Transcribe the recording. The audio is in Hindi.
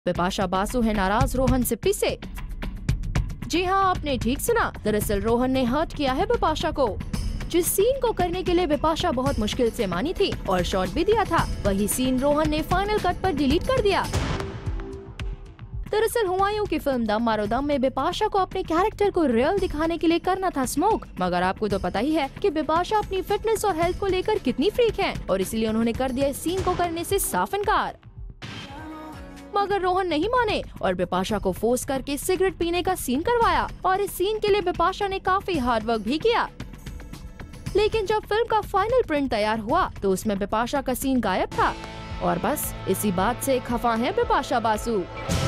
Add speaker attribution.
Speaker 1: बिपाशा बासु है नाराज रोहन सिप्पी से। जी हाँ, आपने ठीक सुना। दरअसल रोहन ने हर्ट किया है बिपाशा को। जिस सीन को करने के लिए बिपाशा बहुत मुश्किल से मानी थी और शॉट भी दिया था, वही सीन रोहन ने फाइनल कट पर डिलीट कर दिया। दरअसल हुमायूं की फिल्म दम मारो दम में बिपाशा को अपने कैरेक्टर को रियल दिखाने के लिए करना था स्मोक, मगर आपको तो पता ही है कि बिपाशा अपनी फिटनेस और हेल्थ को लेकर कितनी फ्रीक है और इसीलिए उन्होंने कर दिया इस सीन को करने से साफ इनकार। मगर रोहन नहीं माने और बिपाशा को फोर्स करके सिगरेट पीने का सीन करवाया और इस सीन के लिए बिपाशा ने काफी हार्ड वर्क भी किया। लेकिन जब फिल्म का फाइनल प्रिंट तैयार हुआ तो उसमें बिपाशा का सीन गायब था और बस इसी बात से खफा है बिपाशा बासु।